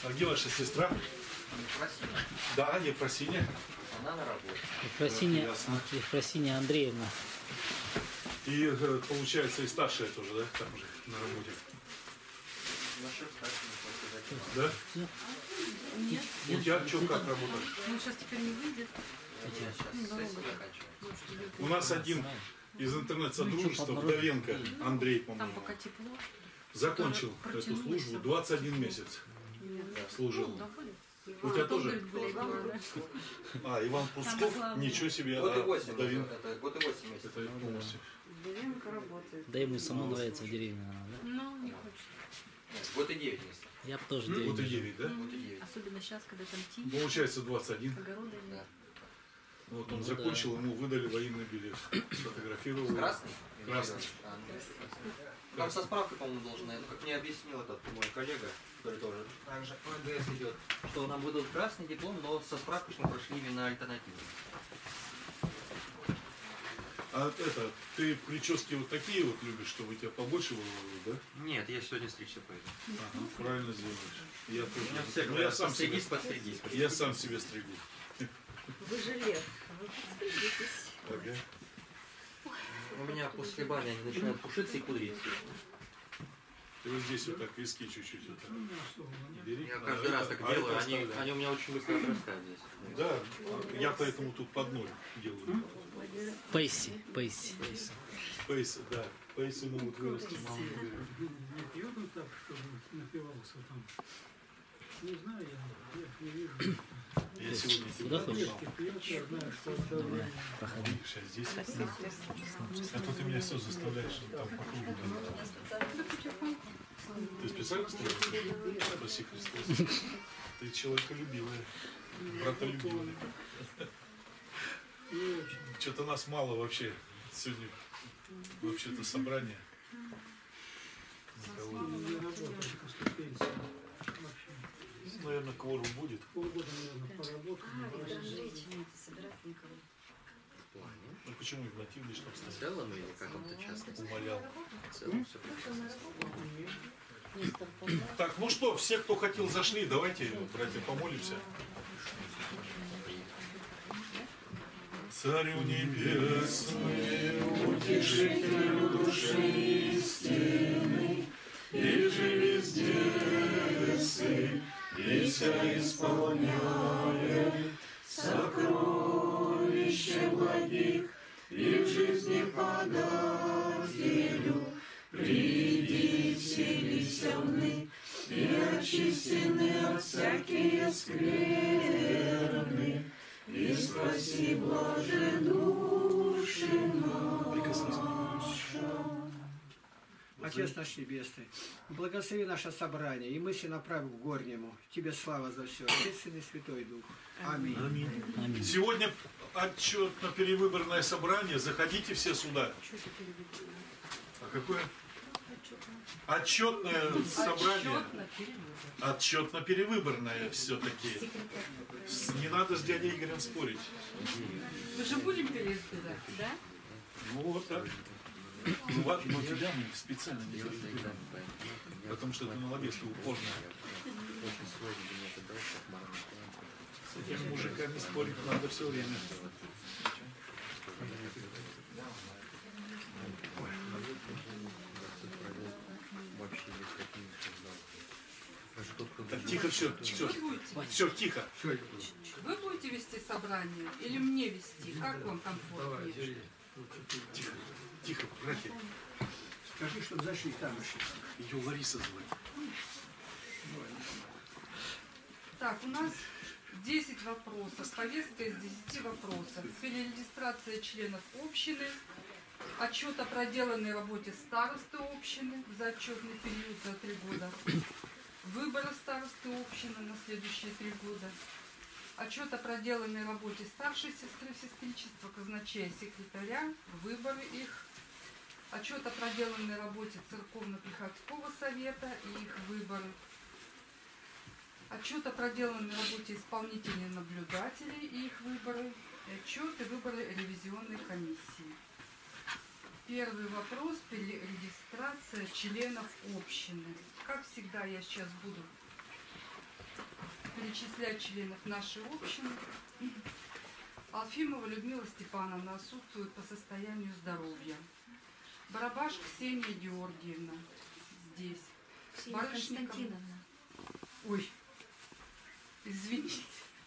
А где ваша сестра? Ефросиня. Да, Ефросиня. Она на работе. Ефросиня Андреевна. И получается и старшая тоже, да, там же на работе. Насчет старшего не Да? Нет. У тебя что, как работаешь? Ну, сейчас теперь не выйдет. Сейчас сессия заканчивается. У нас один из интернет-содружества, Вдовенко, Андрей, Там по-моему, пока тепло. закончил эту службу, 21 месяц служил. У тебя тоже? А, Иван Пусков, ничего себе. Год и 8 Вдовенко. это год и 8 месяцев. Это полностью. Вдовенко работает. Да ему самому нравится в деревне, наверное, да? Ну, не хочет. Год и 9 месяцев. Я бы тоже в Вот и деревне. 9, да? Год и 9. Особенно сейчас, когда там тихо, Получается 21. огороды Да. нет. Вот он Ну закончил, ему выдали военный билет. Сфотографировал. Красный? Красный. Там со справкой, по-моему, должен, ну, как мне объяснил этот мой коллега, который тоже также по НДС идет, что нам выдадут красный диплом, но со справкой, что мы прошли именно альтернативу. А это, ты прически вот такие вот любишь, чтобы у тебя побольше было, да? Нет, я сегодня стричься пойду. Ага, правильно делаешь. Я тоже. Меня все Ну, говорят, я сам себе, подстригись. я сам себе стригу. Вы же лев, вы подстригитесь. Ага. У меня после бани они начинают пушиться и пудриться. Ты вот здесь вот так виски чуть-чуть вот так бери. Я каждый раз так делаю, это они оставляй. у меня очень быстро отрастают здесь. Да, я поэтому тут под ноль делаю. Пейси. Пейсы, да. Пейсы могут вырасти, мама не берет. Не пьет он так, чтобы напивался там. Не знаю, я не вижу. Я сегодня Куда тебя хочешь? пошел. Пьет, я знаю, что это время. Проходи. Видишь, а здесь. А то ты меня все заставляешь там по кругу. Ты специально строишь? Спаси Христос. Ты человеколюбивая, братолюбивая. Что-то нас мало вообще. Сегодня вообще-то собрание. Никого. Не работает после пенсии. Вообще. Ну, наверное, кворум будет. Полгода, наверное, поработал. Собирать никого. Ну почему Игнатьевич там В стоит? целом или в каком-то частности? Умолял. В целом все прекрасно. Так, ну что, все, кто хотел, зашли. Давайте, братья, помолимся. Царю небесный, утешителю души истины, и же везде сы, и вся исполняет сокровище благих, и в жизни подателю, приди, вселися вны, и очистены от всякие скверны, и спаси, блаже, души наши. Отец наш Небесный, благослови наше собрание и мысли направь к горнему. Тебе слава за все. Отец и Святой Дух. Аминь. Аминь. Сегодня отчетно-перевыборное собрание. Заходите все сюда. А какое? Отчетное собрание. Отчетно-перевыборное все-таки. Не надо с дядей Игорем спорить. Мы же будем переизбирать, да? Ну вот так. Но тебя мы специально не делаем. Потому что ты молодец, ты упорный. Очень сложно мне это дать, как морально. С этими мужиками спорить надо все время. Вообще без каких-то Так, тихо, все, все, тихо. Вы будете вести собрание или мне вести? Как вам комфортнее? Тихо, тихо, братья. Скажи, чтобы зашли там еще. Ее Лариса звонит. Так, у нас 10 вопросов. Повестка из 10 вопросов. Перерегистрация членов общины. Отчет о проделанной работе старосты общины за отчетный период за 3 года. Выборы старосты общины на следующие 3 года. Отчет о проделанной работе старшей сестры, сестричества, казначея, секретаря, выборы их. Отчет о проделанной работе церковно-приходского совета и их выборы. Отчет о проделанной работе исполнителей наблюдателей и их выборы. И отчет и выборы ревизионной комиссии. Первый вопрос – перерегистрация членов общины. Как всегда, я сейчас буду перечислять членов нашей общины. Алфимова Людмила Степановна отсутствует по состоянию здоровья. Барабаш Ксения Георгиевна здесь. Ксения Константиновна. Ой, извините.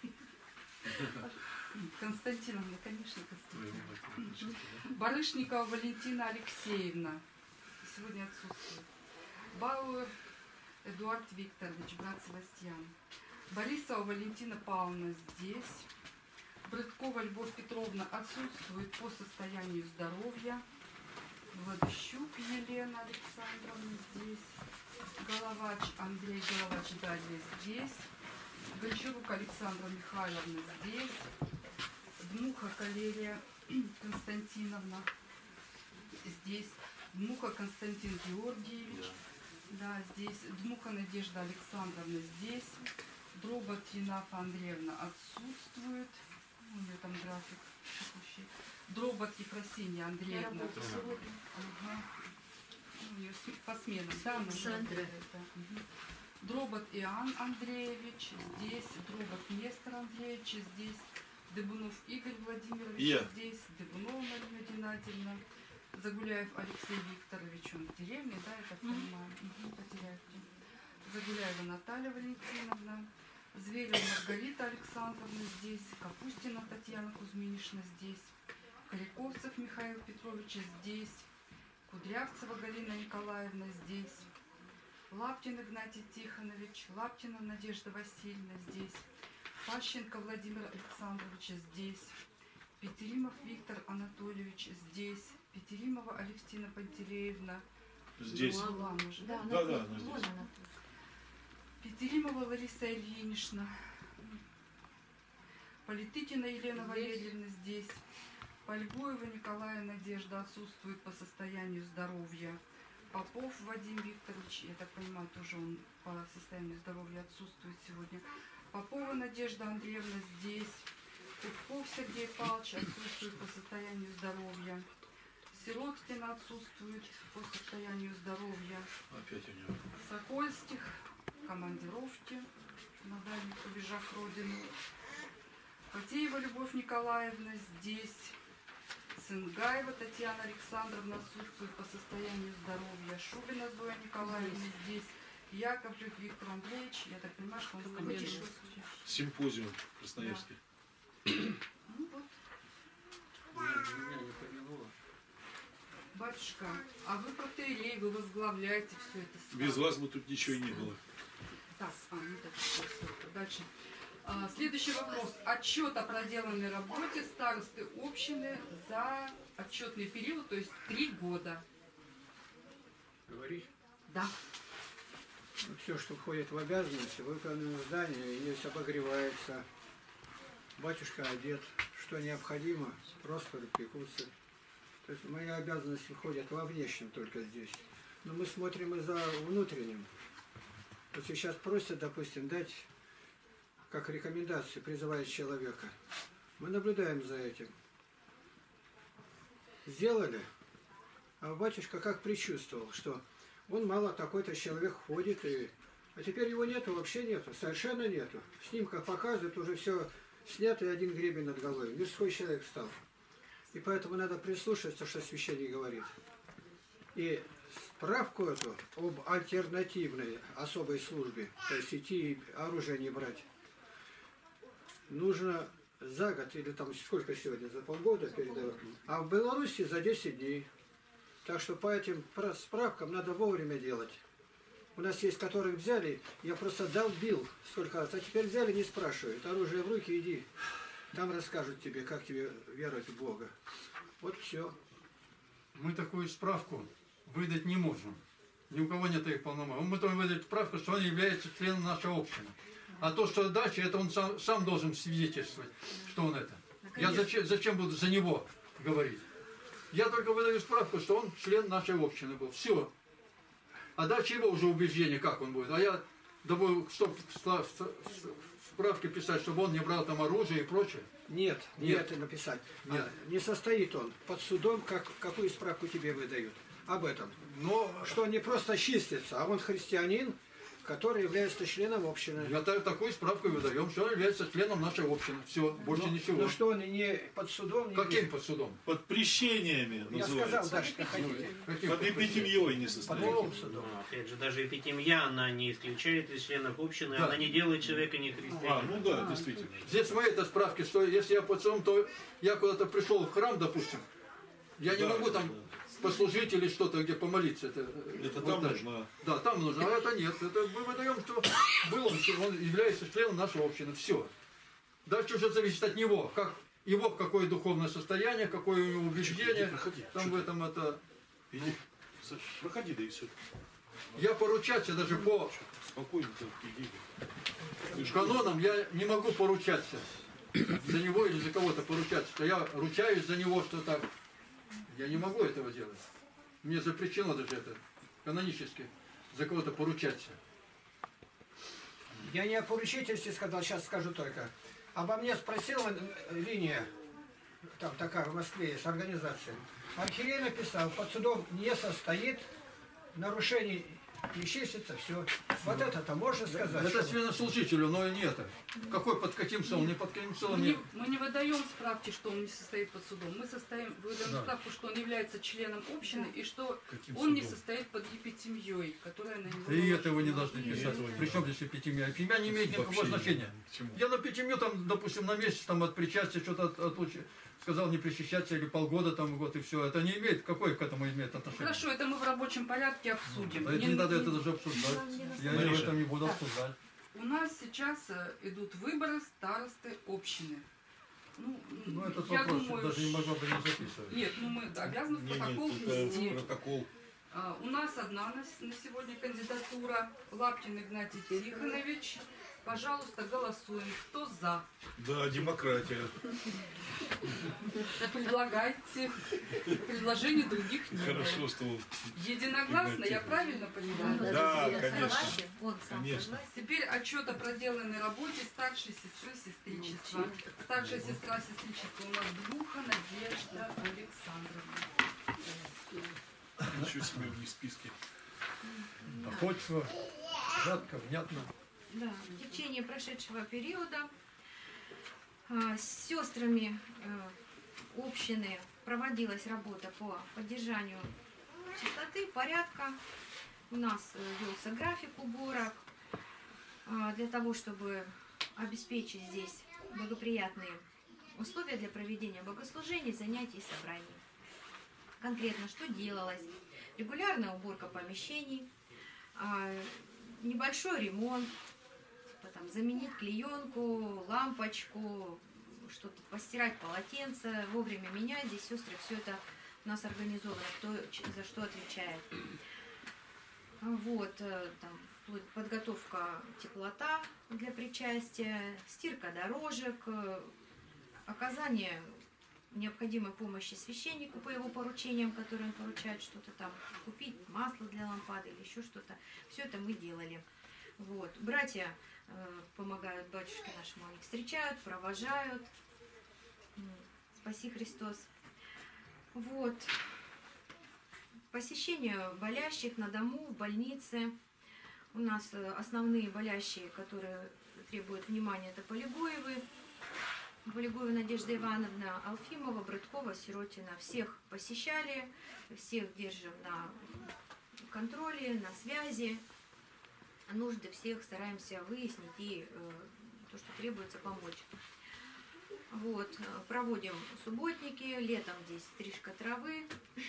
Константиновна, конечно, Константиновна. Барышникова Валентина Алексеевна. Сегодня отсутствует. Бауэр Эдуард Викторович, брат Севастьян. Борисова Валентина Павловна здесь. Брыткова Любовь Петровна отсутствует по состоянию здоровья. Владыщук Елена Александровна здесь. Головач Андрей Головач далее здесь. Гончарук Александра Михайловна здесь. Дмуха Калерия Константиновна здесь. Дмуха Константин Георгиевич. Да, здесь. Дмуха Надежда Александровна здесь. Дробот Енафа Андреевна отсутствует. У нее там график текущий. Дробот Ефросинья Андреевна. Ага. У нее по сменам. Да, Александра. Дробот Иоанн Андреевич здесь. Дробот Нестор Андреевич здесь. Дыбунов Игорь Владимирович здесь. Дыбунова Марина Геннадьевна. Загуляев Алексей Викторович, он в деревне, да, я так понимаю. Потеряевки. Загуляева Наталья Валентиновна. Зверева Маргарита Александровна здесь. Капустина Татьяна Кузьминишна здесь. Коряковцев Михаил Петрович здесь. Кудрявцева Галина Николаевна здесь. Лаптин Игнатий Тихонович. Лаптина Надежда Васильевна здесь. Пащенко Владимир Александрович здесь. Петеримов Виктор Анатольевич здесь. Петеримова Алевтина Пантелеевна. Здесь. Да, Да, вот она. Петеримова Лариса Ильинична. Политыкина Елена Валерьевна здесь. Польгуева Николая Надежда отсутствует по состоянию здоровья. Попов Вадим Викторович, я так понимаю, тоже он по состоянию здоровья отсутствует сегодня. Попова Надежда Андреевна здесь. Кубков Сергей Павлович отсутствует по состоянию здоровья. Сироткин отсутствует по состоянию здоровья. Опять у него. Сокольских командировки на дальних рубежах Родины. Фатеева Любовь Николаевна здесь. Цингаева Татьяна Александровна отсутствует по состоянию здоровья. Шубина Зоя Николаевна здесь. Яковлев Виктор Андреевич, я так понимаю, что он в командировке. Симпозиум в Красноярске. Ну вот. Батюшка, а вы протоиерей, вы возглавляете все это. Без вас бы тут ничего и не было. Так, ну так, все, дальше. Следующий вопрос. Отчет о проделанной работе старосты общины за отчетный период, то есть 3 года. Говоришь? Да. Ну, все, что входит в обязанности, выполнено здание, есть обогревается, батюшка одет, что необходимо, просто пекутся. То есть мои обязанности входят во внешнем только здесь. Но мы смотрим и за внутренним. Вот сейчас просят, допустим, дать как рекомендацию, призывает человека. Мы наблюдаем за этим. Сделали, а батюшка как предчувствовал, что он мало такой-то человек ходит, а теперь его нету, вообще нету, совершенно нету. В снимках показывают, уже все снято и один гребень над головой. Мирской человек стал. И поэтому надо прислушаться, что священник говорит. И справку эту об альтернативной особой службе, то есть идти и оружие не брать, нужно за год, или там сколько сегодня, за полгода передавать, а в Беларуси за 10 дней. Так что по этим справкам надо вовремя делать. У нас есть, которых взяли, я просто долбил сколько раз, а теперь взяли, не спрашивают. Оружие в руки, иди. Там расскажут тебе, как тебе веровать в Бога. Вот все. Мы такую справку выдать не можем. Ни у кого нет их полномочий. Мы можем выдать справку, что он является членом нашей общины. А то, что дальше, это он сам должен свидетельствовать, что он это. Я зачем буду за него говорить? Я только выдаю справку, что он член нашей общины был. Все. А дальше его уже убеждение, как он будет. А я буду справки писать, чтобы он не брал там оружие и прочее. Нет, нет, написать. Нет. Не состоит он под судом, какую справку тебе выдают. Об этом. Но что он не просто числится, а он христианин, который является членом общины. Я такую справку выдаем, что он является членом нашей общины. Все, больше ничего. Ну что он не под судом? Каким под судом? Под прещениями Я называется. сказал, да, что хотите. Под эпитемьей не Под состоит. каким судом? Опять же, даже эпитемья, она не исключает из членов общины, Да. она не делает человека не христианином. Ну да, действительно. Здесь мои это справки, что если я под судом, то я куда-то пришел в храм, допустим, я не Да, могу там послужить или что-то, где помолиться. Это Это вот там так. нужно. Да, там нужно, а это нет. Это мы выдаем, что был он является членом нашей общины. Все. Дальше уже зависит от него, как его какое духовное состояние, какое у него убеждение. Проходи. Там в этом это. Иди. Проходи, да и все. Я поручаться даже по Спокойно ты иди. канонам я не могу поручаться за него или за кого-то поручаться, что я ручаюсь за него, что так. Я не могу этого делать. Мне запрещено даже это канонически за кого-то поручаться. Я не о поручительстве сказал, сейчас скажу только. Обо мне спросила линия, там такая в Москве есть организация. Архиерей написал, под судом не состоит, нарушений не числится, все. Вот это-то можно сказать. Это что- священнослужителю, но и не это. Какой под каким целом, не под каким целом нет. Мы не выдаем справки, что он не состоит под судом. Мы выдаем Да. справку, что он является членом общины и что Каким он не судом? состоит под епитемьей, которая на него... И этого не наложена. должны писать. Причем здесь эпитемия? Эпитемия не имеет никакого значения. Я на эпитемию там, допустим, на месяц там от причастия что-то сказал не причащаться или полгода там год и все. Это не имеет, какое к этому имеет отношение? Хорошо, это мы в рабочем порядке обсудим. Да это не надо это даже обсуждать. Я в этом не буду обсуждать. У нас сейчас идут выборы старосты общины. Ну этот я вопрос думаю, даже не могла бы не записывать. Нет, мы обязаны в протокол Нет, внести. это протокол. У нас одна на сегодня кандидатура. Лаптин Игнатий Тихонович. Пожалуйста, голосуем. Кто за? Да, демократия. Предлагайте. Предложений других нет. Хорошо, что... Единогласно, я правильно понимаю? Да, конечно. Он сам Конечно. согласен. Теперь отчет о проделанной работе старшей сестры сестричества. Старшая сестра сестричества у нас Блюха Надежда Александровна. Ничего себе в них списке. Доходчиво, кратко, внятно. Да, в течение прошедшего периода с сестрами общины проводилась работа по поддержанию чистоты, порядка. У нас велся график уборок для того, чтобы обеспечить здесь благоприятные условия для проведения богослужений, занятий и собраний. Конкретно что делалось? Регулярная уборка помещений, небольшой ремонт, там, заменить клеенку, лампочку, что-то постирать полотенце, вовремя менять. Здесь сестры все это у нас организовано, кто за что отвечает. Вот, там, вплоть подготовка теплота для причастия, стирка дорожек, оказание необходимой помощи священнику по его поручениям, которые он поручает что-то там, купить масло для лампады или еще что-то. Все это мы делали. Вот. Братья помогают батюшке нашему, они встречают, провожают. Спаси Христос. Вот. Посещение болящих на дому, в больнице. У нас основные болящие, которые требуют внимания, это Полигоевы. Полигоева Надежда Ивановна, Алфимова, Браткова, Сиротина. Всех посещали, всех держим на контроле, на связи. Нужды всех стараемся выяснить и то, что требуется, помочь. Вот. Проводим субботники, летом здесь стрижка травы.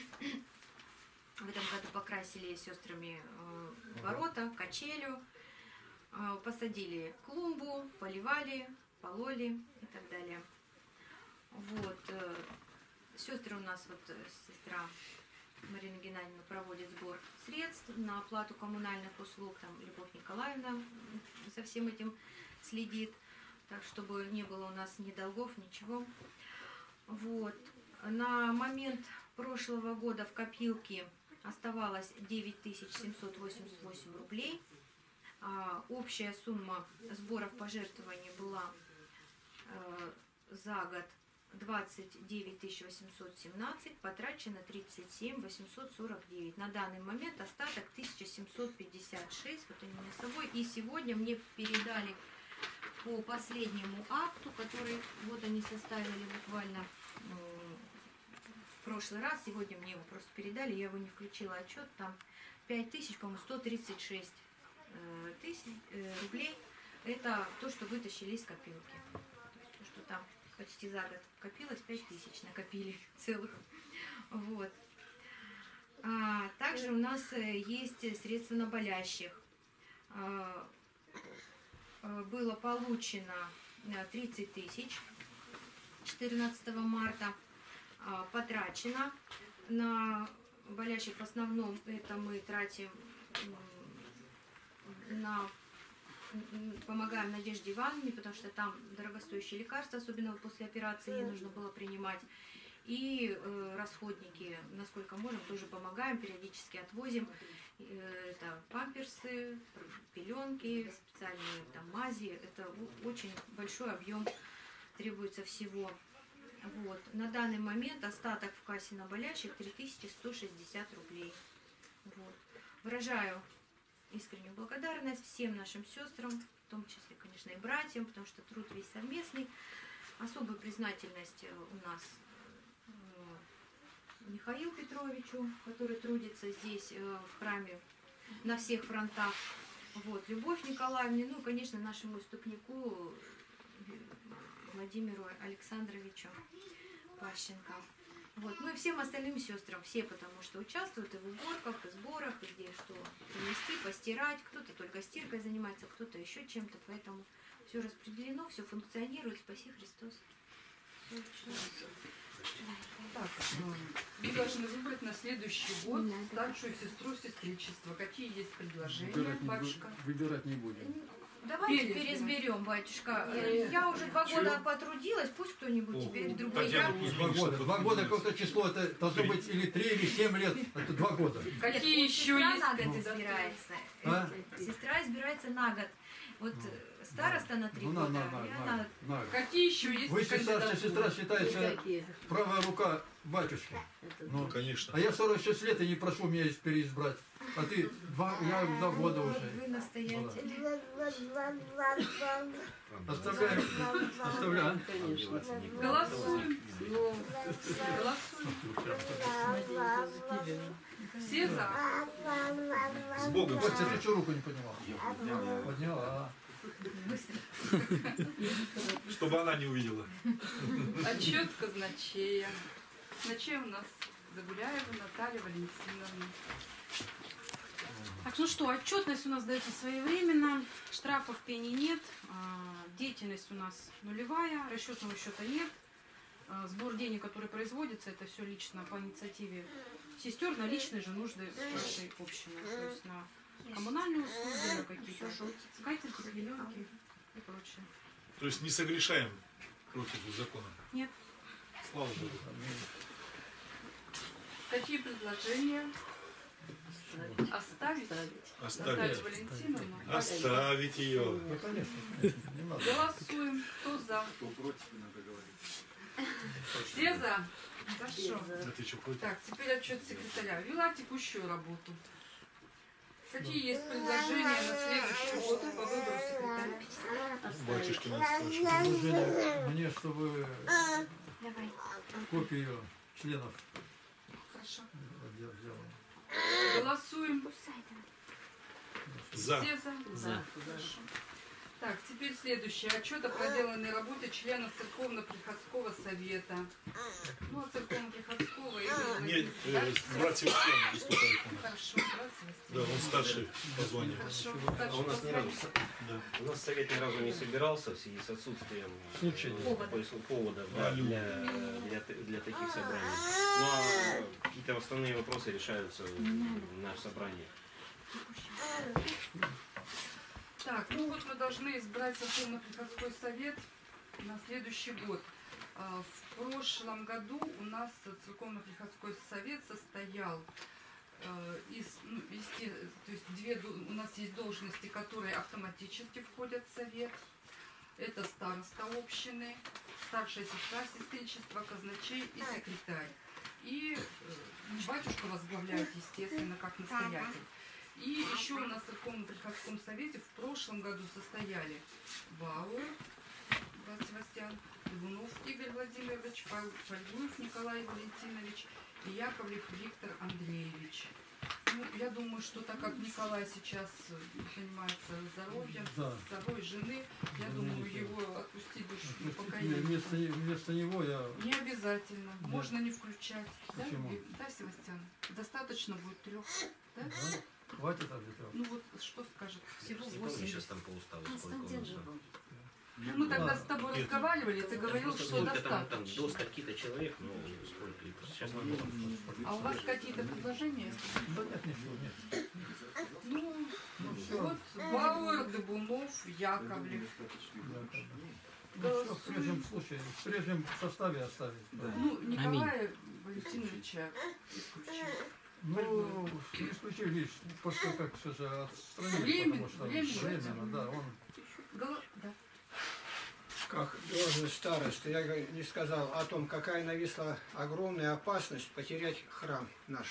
В этом году покрасили с сестрами ворота, качелю, посадили клумбу, поливали, пололи и так далее. Вот. Сестры у нас, вот сестра Марина Геннадьевна проводит сбор средств на оплату коммунальных услуг, там Любовь Николаевна за всем этим следит, так чтобы не было у нас ни долгов, ничего. Вот. На момент прошлого года в копилке оставалось 9788 рублей. Общая сумма сборов пожертвований была за год 29 817, потрачено 37 849. На данный момент остаток 1756, вот они у меня с собой. И сегодня мне передали по последнему акту, который вот они составили буквально в прошлый раз, сегодня мне его просто передали, я его не включила отчет, там 5000, по-моему, 136 рублей. Это то, что вытащили из копилки. То, что там почти за год копилось, 5000 накопили целых. Вот. Также у нас есть средства на болящих. Было получено 30 тысяч 14 марта. Потрачено на болящих. В основном это мы тратим помогаем Надежде Ивановне, потому что там дорогостоящие лекарства, особенно после операции, ей нужно было принимать. И расходники, насколько можем, тоже помогаем, периодически отвозим. Это памперсы, пеленки, специальные там мази. Это очень большой объем требуется всего. Вот. На данный момент остаток в кассе на болящих 3160 рублей. Вот. Выражаю искреннюю благодарность всем нашим сестрам, в том числе, конечно, и братьям, потому что труд весь совместный. Особую признательность у нас Михаилу Петровичу, который трудится здесь в храме на всех фронтах. Вот. Любовь Николаевне, ну, конечно, нашему истопнику Владимиру Александровичу Пащенко. Вот. Ну и всем остальным сестрам, все, потому что участвуют и в уборках, и сборах, и где что принести, постирать. Кто-то только стиркой занимается, кто-то еще чем-то. Поэтому все распределено, все функционирует. Спаси Христос. Так, вы должны выбрать на следующий год старшую сестру сестричества. Какие есть предложения, батюшка? Выбирать не будем. Давайте переизберем, батюшка. Я уже 2 года потрудилась, пусть кто-нибудь теперь другой. 2 года какое-то число, это должно быть или 3, или 7 лет, это 2 года. Какие еще сестра есть? на год избирается. Сестра избирается на год. Вот староста на 3 года. Какие еще есть? Вы, старшая сестра, считается правая рука батюшки. Ну, конечно. А я 46 лет и не прошу меня переизбрать. А ты я 2 года уже. Вы настоятель. Оставляем. Голосуем. Все за. С Богом. Вот, ты что руку не подняла? Подняла. Чтобы она не увидела. Отчет казначея. Казначея у нас Загуляева Наталья Валентиновна. Так, ну что, отчетность у нас дается своевременно, штрафов пени нет, деятельность у нас нулевая, расчетного счета нет, сбор денег, который производится, это все лично по инициативе сестер на личные же нужды нашей общины, то есть на коммунальные услуги, на какие-то скатерти, пеленки и прочее. То есть не согрешаем против закона? Нет. Слава Богу. Какие предложения? Оставить? Наталью Валентиновну? Оставить ее. Голосуем. Кто за? Все за? Хорошо. Так, теперь отчет секретаря. Вела текущую работу. Какие есть предложения на следующий год по выбору секретаря? Батюшкина. Мне, чтобы копию членов. Хорошо. Голосуем. За. Все за? За. Хорошо. Так, теперь следующее. Отчет о проделанной работе членов Церковно-Приходского совета. Ну, от Церковно-Приходского и... Нет, братья Устьян выступают у нас. Хорошо, братья. Да, он старший по званию. Хорошо, А старший у нас по ни разу, званию. Да. у нас совет ни разу не собирался в связи с отсутствием повода для таких собраний. Ну а какие-то основные вопросы решаются в нашем собрании. Так, ну вот мы должны избрать Церковно-Приходской совет на следующий год. В прошлом году у нас Церковно-Приходской совет состоял из, то есть у нас есть должности, которые автоматически входят в совет. Это староста общины, старшая сестра сестричества, казначей и секретарь. И батюшка возглавляет, естественно, как настоятель. И еще у нас в Церковно-приходском совете в прошлом году состояли Бауэр, брат Севастьян, Лунов Игорь Владимирович, Пальгуев Николай Валентинович и Яковлев Виктор Андреевич. Ну, я думаю, что так как Николай сейчас занимается здоровьем, с собой жены, я думаю, его отпустить душу на покаяние. Вместо него я... Не обязательно, можно не включать. Почему? Да, Севастьян? Достаточно будет 3. Да? Хватит от этого. Ну вот что скажет? Всего 8. Сейчас там по уставу сколько Ну, мы тогда с тобой разговаривали, ты говорил, что достаточно. Там до скольки-то человек, ну сколько литров. Сейчас надо. А у вас какие-то предложения? Нет. Ну, вот Бауэр, Дыбунов, Яковлев. Ну, в прежнем составе оставить. Да. Ну, Николая Валентиновича исключим. Ну, не исключили, видишь, после как все же отстранили, потому что временно, да, он... Да. Как должность старосты, я не сказал о том, какая нависла огромная опасность потерять храм наш.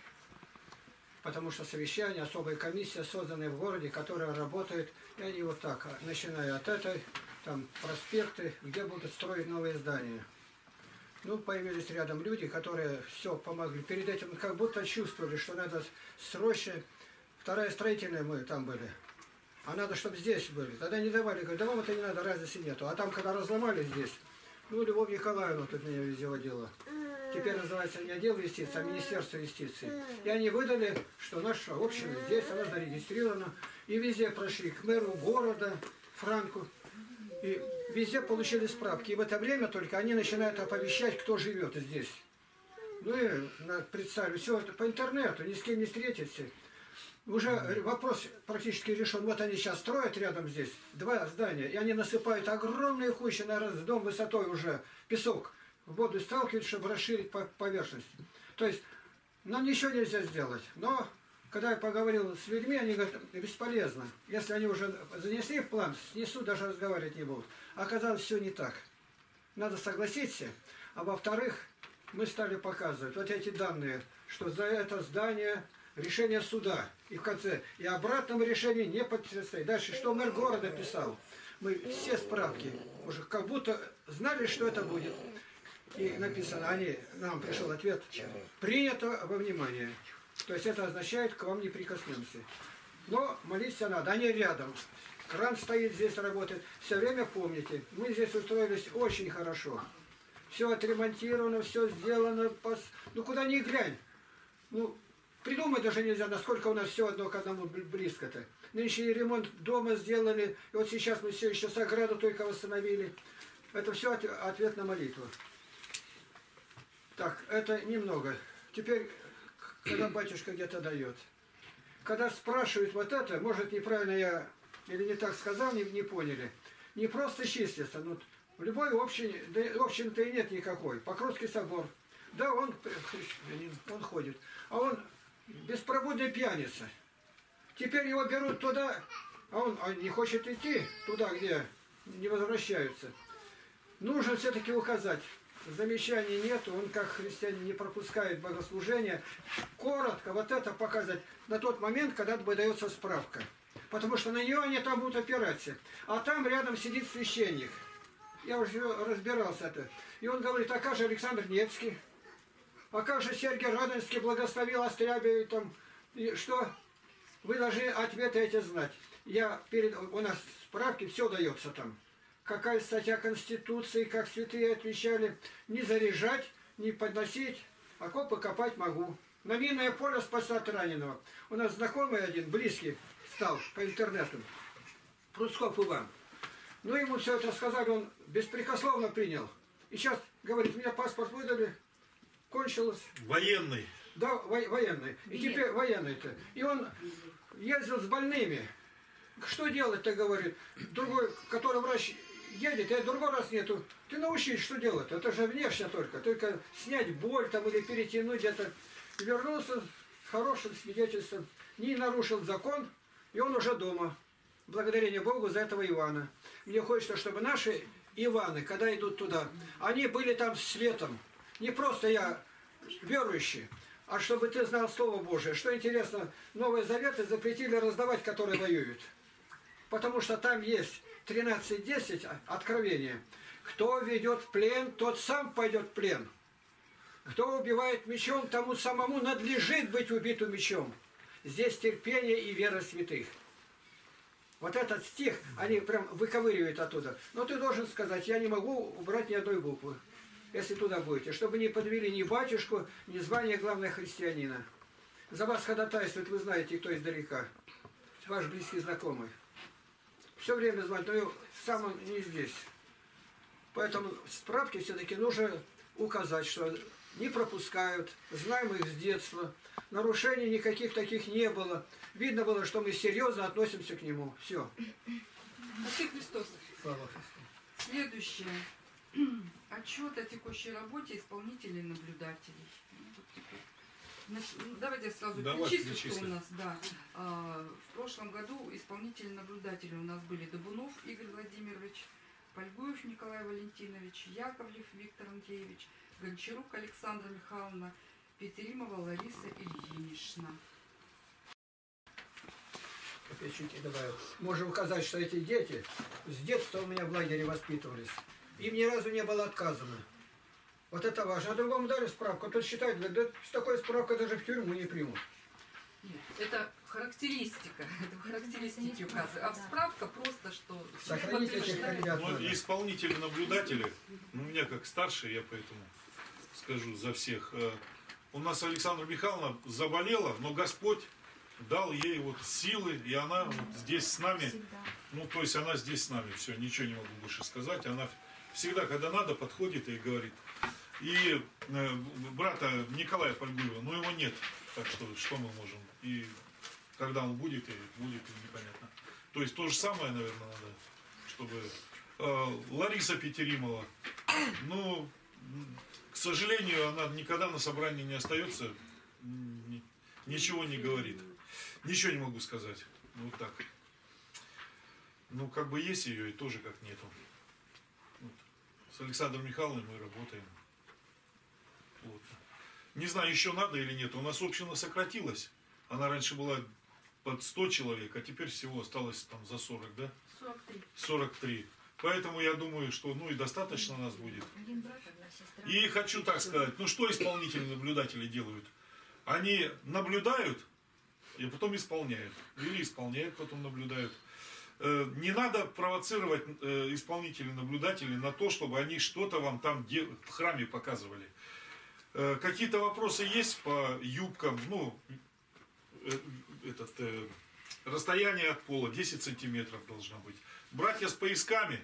Потому что совещание, особая комиссия, созданная в городе, которая работает, и они вот так, начиная от этой, там проспекты, где будут строить новые здания. Ну, появились рядом люди, которые все помогли. Перед этим как будто чувствовали, что надо срочно. Вторая строительная мы там были. А надо, чтобы здесь были. Тогда не давали. Говорят, да вам это не надо, разницы нету. А там, когда разломали здесь, ну, Любовь Николаевна тут меня везде водила. Теперь называется не отдел юстиции, а Министерство юстиции. И они выдали, что наша община здесь, она зарегистрирована. И везде прошли к мэру города, Франку. И везде получили справки. И в это время только они начинают оповещать, кто живет здесь. Ну и представили, все это по интернету, ни с кем не встретиться. Уже вопрос практически решен. Вот они сейчас строят рядом здесь 2 здания, и они насыпают огромные кучи, наверное, дом высотой уже, песок, в воду сталкивают, чтобы расширить поверхность. То есть нам ничего нельзя сделать. Но когда я поговорил с людьми, они говорят, бесполезно. Если они уже занесли в план, снесут, даже разговаривать не будут. Оказалось, все не так. Надо согласиться. А во-вторых, мы стали показывать вот эти данные, что за это здание решение суда. И в конце, и обратном решении не подтверждается. Дальше, что мэр города писал. Мы все справки уже как будто знали, что это будет. И написано, нам пришел ответ, принято во внимание. То есть это означает, к вам не прикоснемся. Но молиться надо, они рядом. Кран стоит здесь, работает. Все время помните, мы здесь устроились очень хорошо. Все отремонтировано, все сделано. Ну куда ни глянь. Ну, придумать даже нельзя, насколько у нас все одно к одному близко-то. Нынче и ремонт дома сделали. И вот сейчас мы все еще ограду только восстановили. Это все ответ на молитву. Так, это немного. Теперь, когда батюшка где-то дает. Когда спрашивают вот это, может неправильно я или не так сказал, не поняли. Не просто числится. Но в любой общине, да общины-то и нет никакой. Покровский собор. Да, он ходит. А он беспробудный пьяница. Теперь его берут туда, а он не хочет идти туда, где не возвращаются. Нужно все-таки указать. Замечаний нету, он как христианин не пропускает богослужение. Коротко вот это показать на тот момент, когда выдается справка. Потому что на нее они там будут опираться. А там рядом сидит священник. Я уже разбирался это. И он говорит, а как же Александр Невский? А как же Сергий Радонежский благословил Острябе? Там, и что? Вы должны ответы эти знать. У нас справки, все дается там. Какая статья Конституции, как святые отвечали, не заряжать, не подносить, окопы копать могу. На минное поле спасать раненого. У нас знакомый один, близкий, стал по интернету, Прусков Иван. Ну, ему все это сказали, он беспрекословно принял. И сейчас, говорит, мне паспорт выдали, кончилось. Военный. Да, военный. И теперь военный-то. И он ездил с больными. Что делать-то, говорит, другой, который врач едет, а другой раз нету. Ты научись, что делать. Это же внешне только снять боль там или перетянуть где-то. Вернулся с хорошим свидетельством, не нарушил закон, и он уже дома. благодарение Богу за этого Ивана. Мне хочется, чтобы наши Иваны, когда идут туда, они были там светом. Не просто я верующий, а чтобы ты знал Слово Божие. Что интересно, Новые Заветы запретили раздавать, которые воюют. Потому что там есть 13:10 откровение. Кто ведет в плен, тот сам пойдет в плен. Кто убивает мечом, тому самому надлежит быть убитым мечом. Здесь терпение и вера святых. Вот этот стих, они прям выковыривают оттуда. Но ты должен сказать, я не могу убрать ни одной буквы, если туда будете. Чтобы не подвели ни батюшку, ни звание главного христианина. За вас ходатайствует, вы знаете, кто издалека. Ваш близкий знакомый. Все время звать, но сам он не здесь. Поэтому в справке все-таки нужно указать, что не пропускают, знаем их с детства, нарушений никаких таких не было. Видно было, что мы серьезно относимся к нему. Все. Спаси Христос. Слава Христу. Следующее. Отчет о текущей работе исполнителей и наблюдателей. Давайте я сразу перечислю, что у нас. Да. В прошлом году исполнители-наблюдатели у нас были Добунов Игорь Владимирович, Польгуев Николай Валентинович, Яковлев Виктор Андреевич, Гончарук Александра Михайловна, Петеримова Лариса Ильинична. Опять чуть добавил. Можем указать, что эти дети с детства у меня в лагере воспитывались. Им ни разу не было отказано. Вот это важно. А другому дали справку. Тот считает, да с такой справкой даже в тюрьму не примут. Нет, это характеристика. Это характеристики указывают. А справка просто, что... Сохраните этих ребят. Исполнители-наблюдатели, у меня как старший, я поэтому скажу за всех. У нас Александра Михайловна заболела, но Господь дал ей вот силы, и она вот здесь с нами. Ну, то есть она здесь с нами. Все, ничего не могу больше сказать. Она всегда, когда надо, подходит и говорит. И брата Николая Польгуева, но его нет. Так что мы можем? И когда он будет, и непонятно. То есть то же самое, наверное, надо, чтобы Лариса Петеримова, ну, к сожалению, она никогда на собрании не остается, ничего не говорит. Ничего не могу сказать. Вот так. Ну, как бы есть ее, и тоже как нету. Вот. С Александром Михайловной мы работаем. Вот. Не знаю, еще надо или нет. У нас община сократилась. Она раньше была под 100 человек, а теперь всего осталось там за 40, да? 43. 43. Поэтому я думаю, что ну и достаточно нас будет. И хочу так сказать, ну что исполнители-наблюдатели делают? Они наблюдают и потом исполняют. Или исполняют, потом наблюдают. Не надо провоцировать исполнителей-наблюдателей на то, чтобы они что-то вам там в храме показывали. Какие-то вопросы есть по юбкам, ну, расстояние от пола 10 сантиметров должно быть. Братья с поясками,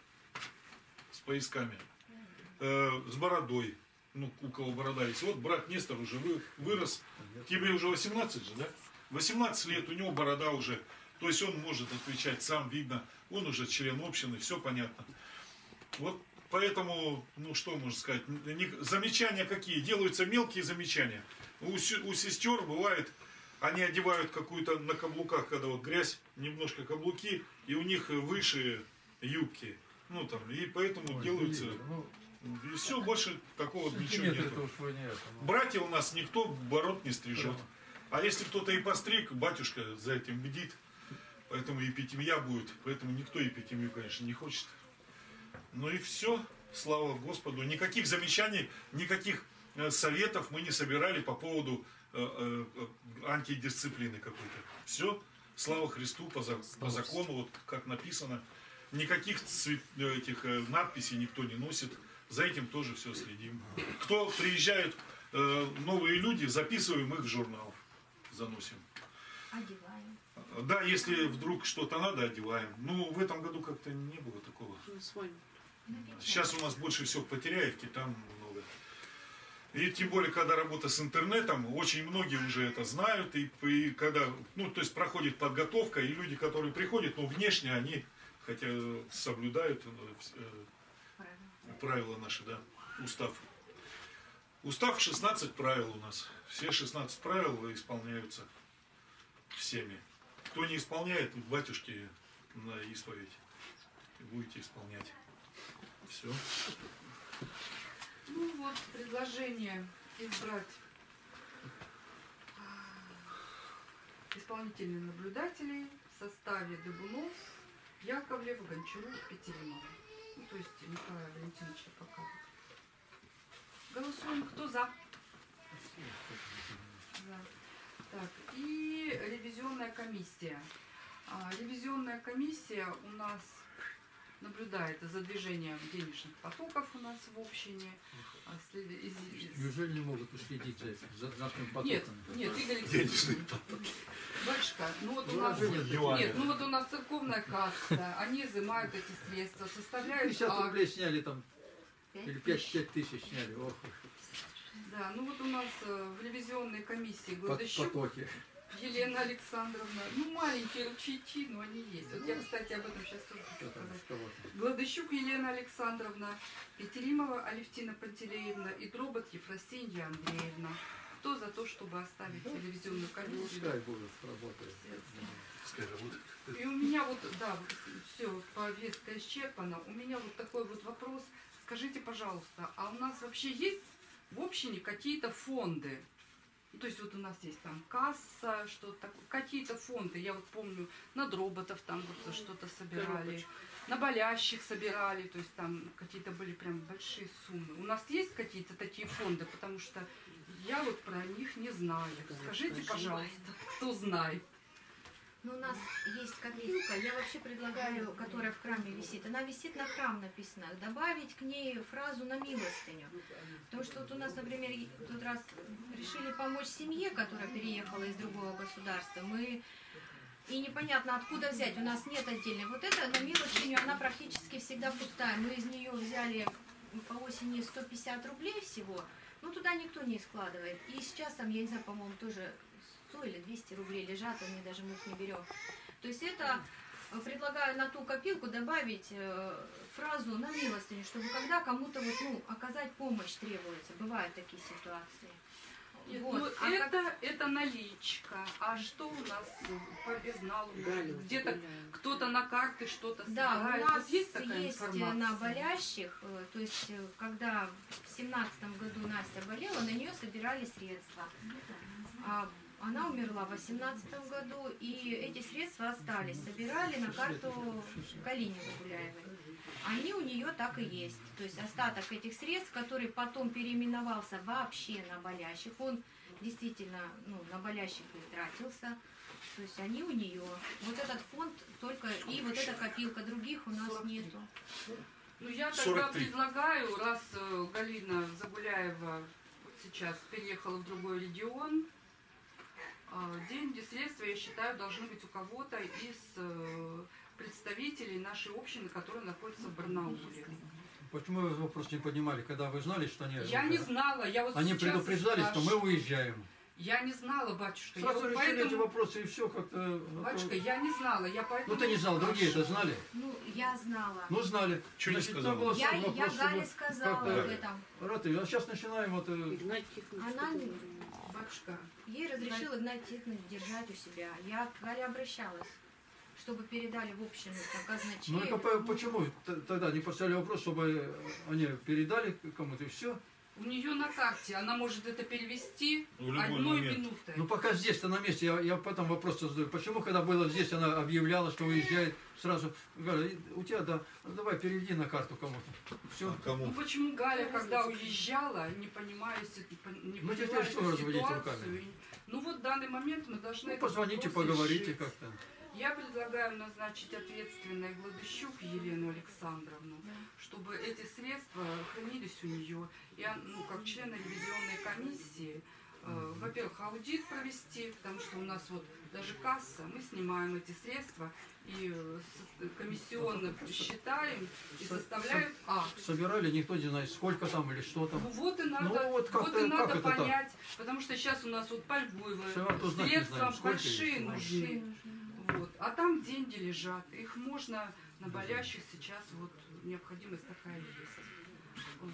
с бородой, ну, у кого борода есть. Вот брат Нестор уже вырос, тебе уже 18 же, да? 18 лет, у него борода уже, то есть он может отвечать сам, видно, он уже член общины, все понятно. Вот поэтому, ну что можно сказать, замечания какие? Делаются мелкие замечания. У сестер бывает, они одевают какую-то на каблуках, когда вот грязь, немножко каблуки, и у них выше юбки. Ну там, и поэтому делаются... И все, больше такого ничего нет. Братья у нас никто бород не стрижет. А если кто-то и постриг, батюшка за этим бдит. Поэтому епитемья будет. Поэтому никто епитемью, конечно, не хочет. Ну и все. Слава Господу. Никаких замечаний, никаких советов мы не собирали по поводу антидисциплины какой-то. Все. Слава Христу по закону, вот как написано. Никаких этих надписей никто не носит. За этим тоже все следим. Кто приезжают, новые люди, записываем их в журнал. Заносим. Одеваем. Да, если вдруг что-то надо, одеваем. Ну, в этом году как-то не было такого. Сейчас у нас больше всего в Потеряевке, там много. И тем более, когда работа с интернетом, очень многие уже это знают. И когда, ну, то есть проходит подготовка, и люди, которые приходят, ну, внешне они, хотя соблюдают правила наши, да, устав. Устав 16 правил у нас. Все 16 правил исполняются всеми. Кто не исполняет, батюшки на исповедь. И будете исполнять. Все. Ну вот, предложение избрать исполнительных наблюдателей в составе Дыбунов, Яковлев, Гончарук, Петеримов. Ну, то есть Николая Валентиновича пока. Голосуем, кто за? За. Так, и ревизионная комиссия. Ревизионная комиссия у нас наблюдает за движением денежных потоков у нас в общине. Неужели не могут уследить за нашими потоками? Нет, Игорь Алексеевич. Батюшка, ну вот у нас, ну вот у нас церковная касса, они изымают эти средства, составляют 50 рублей сняли там, или 5 тысяч сняли. Ох. Да, ну вот у нас в ревизионной комиссии Гладыщук Елена Александровна, ну маленькие ручейки, но они есть. Вот я, кстати, об этом сейчас тоже хочу сказать. Гладыщук Елена Александровна, Петеримова Алевтина Пантелеевна и Дробот Ефросинья Андреевна. Кто за то, чтобы оставить ревизионную комиссию? Пускай будут работать. И у меня вот, да, все, повестка исчерпана. У меня вот такой вот вопрос. Скажите, пожалуйста, а у нас вообще есть в общине какие-то фонды? То есть вот у нас есть там касса, что-то такое, какие-то фонды. Я вот помню, на дроботов там вот что-то собирали, на болящих собирали, то есть там какие-то были прям большие суммы. У нас есть какие-то такие фонды, потому что я вот про них не знаю. Скажите, пожалуйста, кто знает. Ну, у нас есть копилка, я вообще предлагаю, которая в храме висит. Она висит на храм написано. Добавить к ней фразу на милостыню. Потому что вот у нас, например, в тот раз решили помочь семье, которая переехала из другого государства. И непонятно, откуда взять. У нас нет отдельной. Вот эта на милостыню, она практически всегда пустая. Мы из нее взяли по осени 150 рублей всего. Ну, туда никто не складывает. И сейчас там, я не знаю, по-моему, тоже 100 или 200 рублей лежат, они даже мы их не берем. То есть это предлагаю на ту копилку добавить фразу на милостыню, чтобы когда кому-то вот, ну, оказать помощь требуется. Бывают такие ситуации. Нет, Вот. ну, это наличка. А что у нас по безналу? Где-то кто-то на карты что-то собирает. Да, у нас есть такая есть информация? на болящих, то есть когда в 17 году Настя болела, на нее собирали средства. Она умерла в 2018 году, и эти средства остались. Собирали на карту Галине Гуляевой. Они у нее так и есть. То есть остаток этих средств, который потом переименовался вообще на болящих, он действительно, ну, на болящих и тратился. То есть они у нее. Вот этот фонд только, и вот эта копилка, других у нас 43. Нету. Ну я тогда предлагаю, раз Галина Загуляева сейчас переехала в другой регион, деньги, средства, я считаю, должны быть у кого-то из представителей нашей общины, которые находятся в Барнауле. Почему вы вопрос не поднимали, когда вы знали, что они... Я не знала, я вот они предупреждали, что мы уезжаем. Я не знала, батюшка. Сразу я решили поэтому... эти вопросы и все как-то... Батюшка, я не знала, я поэтому... Ну ты не знал, другие это знали? Ну, я знала. Ну, знали. Что не сказала? Я Гале сказала об этом. Раты, а сейчас начинаем вот... Она, батюшка, ей разрешил Игнат Тихонович держать у себя. Я к Гале обращалась, чтобы передали в общину казначею. Ну, это почему тогда не поставили вопрос, чтобы они передали кому-то и все? у нее на карте, она может это перевести в одной минутой. Ну пока здесь-то на месте, я потом вопрос задаю. Почему, когда было здесь, она объявляла, что уезжает, сразу, Галя, у тебя, да, давай переведи на карту кому-то. Все. А кому? Ну почему Галя, когда уезжала, не понимая ситуацию, ну вот в данный момент мы должны... Ну, позвоните, поговорите как-то. Я предлагаю назначить ответственной Гладыщук Елену Александровну, чтобы эти средства хранились у нее. И, ну, как члена ревизионной комиссии, во-первых, аудит провести, потому что у нас вот даже касса, мы снимаем эти средства и комиссионно считаем и составляем акт. Собирали, никто не знает, сколько там или что там. Ну вот и надо, понять, потому что сейчас у нас вот пальбуевые средства большие нужны. Вот. А там деньги лежат, их можно на болящих сейчас, вот необходимость такая есть. Вот.